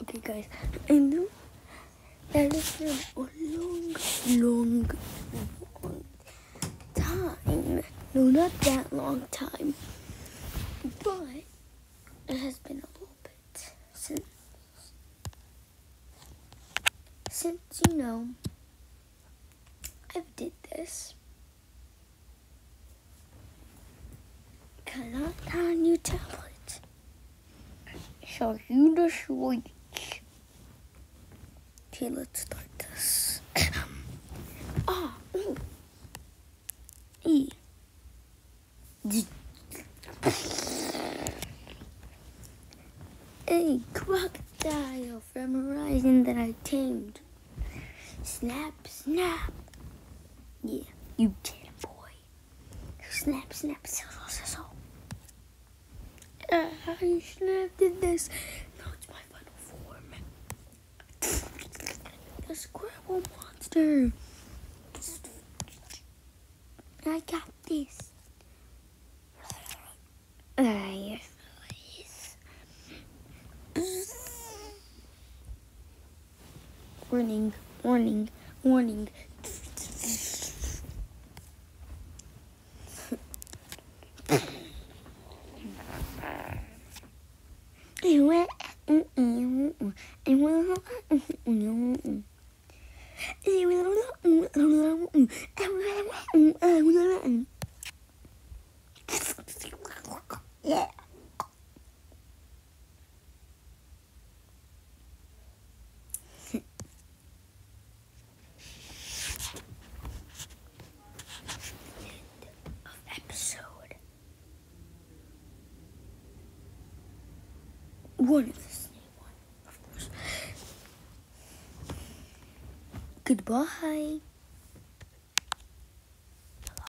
Okay, guys, I know that has been a long time. No, not that long time, but it has been a little bit since I've did this. Cannot on a new tablet. So you the switch. Okay, let's start this. E. A crocodile from Horizon that I tamed. Snap, snap. Yeah, you did it, boy. Snap, snap, so. I snapped in this. Now it's my final form. The Squirrel monster. I got this. Warning, warning, warning. Yeah. One of the snake one, of course. Goodbye.